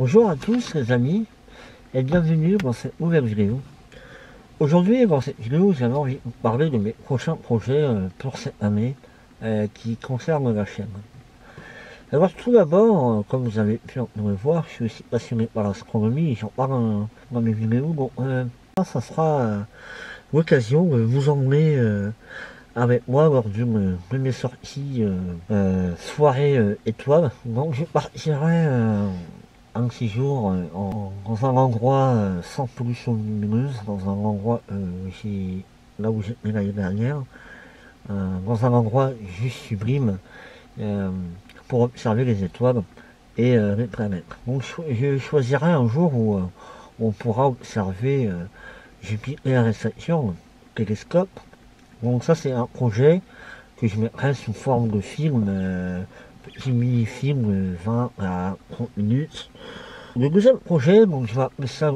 Bonjour à tous les amis et bienvenue dans cette nouvelle vidéo. Aujourd'hui dans cette vidéo j'avais envie de vous parler de mes prochains projets pour cette année qui concernent la chaîne. Alors tout d'abord, comme vous avez pu le voir, je suis aussi passionné par l'astronomie et j'en parle dans mes vidéos. Donc ça sera l'occasion de vous emmener avec moi lors d'une de mes sorties soirée étoile. Donc je partirai un séjour dans un endroit sans pollution lumineuse, dans un endroit là où j'étais l'année dernière, dans un endroit juste sublime pour observer les étoiles et les planètes. Donc je choisirai un jour où on pourra observer Jupiter et Saturne, télescope. Donc ça c'est un projet que je mettrai sous forme de film, petit mini-film 20 à 30 minutes. Le deuxième projet, donc je vais appeler ça le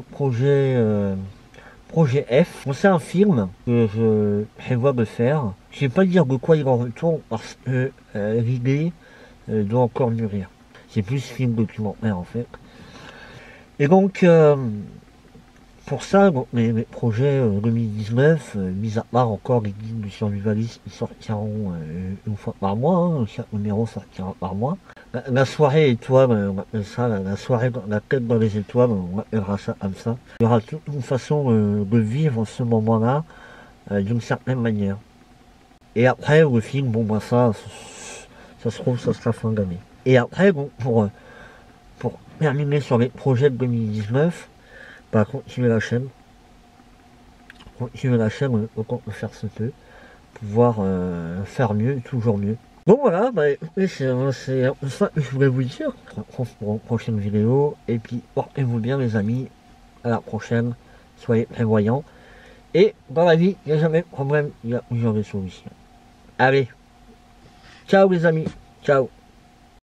projet F. C'est un film que je prévois de faire. Je ne vais pas dire de quoi il en retourne parce que l'idée doit encore mûrir. C'est plus film documentaire en fait. Et donc pour ça, donc, mes projets 2019, mis à part encore les guides du survivaliste, ils sortiront une fois par mois, hein, chaque numéro sortira par mois. La soirée étoile, on appelle ça, la soirée, la tête dans les étoiles, on appellera ça comme ça. Il y aura toute une façon de vivre ce moment-là d'une certaine manière. Et après, le film, bon, ben ça se trouve, ça sera fin d'année. Et après, bon, pour terminer sur les projets de 2019, bah, continuer la chaîne. Continuer la chaîne, autant de faire ce peut. Pouvoir faire mieux, toujours mieux. Bon voilà, bah écoutez, c'est ça que je voulais vous dire. On se retrouve pour une prochaine vidéo. Et puis, portez-vous bien les amis. À la prochaine. Soyez prévoyants. Et dans la vie, il n'y a jamais de problème, il y a toujours des solutions. Allez. Ciao les amis. Ciao.